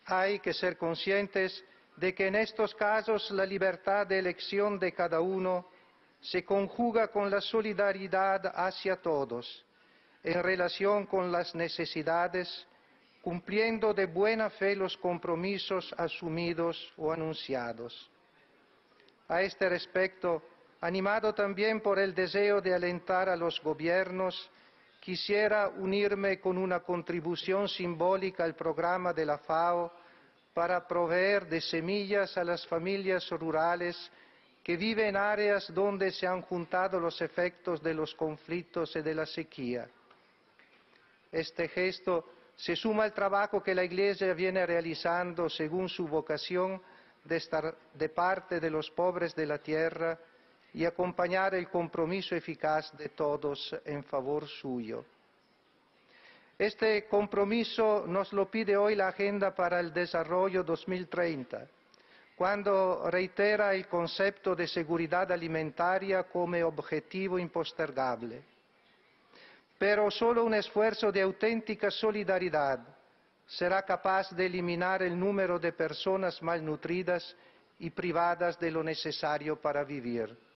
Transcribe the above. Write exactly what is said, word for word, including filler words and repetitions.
hay que ser conscientes de que en estos casos la libertad de elección de cada uno se conjuga con la solidaridad hacia todos, en relación con las necesidades, cumpliendo de buena fe los compromisos asumidos o anunciados. A este respecto, animado también por el deseo de alentar a los gobiernos, quisiera unirme con una contribución simbólica al programa de la FAO para proveer de semillas a las familias rurales que viven en áreas donde se han juntado los efectos de los conflictos y de la sequía. Este gesto se suma al trabajo que la Iglesia viene realizando según su vocación de estar de parte de los pobres de la tierra y acompañar el compromiso eficaz de todos en favor suyo. Este compromiso nos lo pide hoy la Agenda para el Desarrollo dos mil treinta, cuando reitera el concepto de seguridad alimentaria como objetivo impostergable. Pero solo un esfuerzo de auténtica solidaridad será capaz de eliminar el número de personas malnutridas y privadas de lo necesario para vivir.